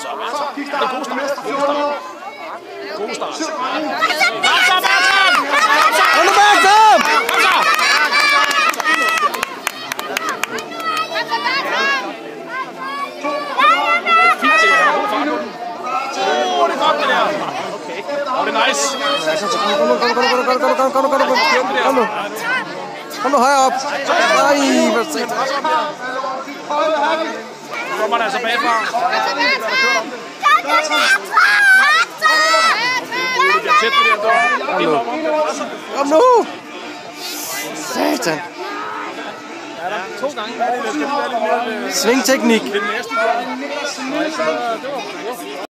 Så det er god start. God start. Kom nu bag, kom! Fint til jer. God fart på den. Det er godt det der. Okay. Det er nice. Kom nu. Kom nu højere op. Nej, hvor sent. Så kommer der altså bagfra. Det er tæt på det her dør. Kom nu. Satan. To gange. Svingteknik. Det næste.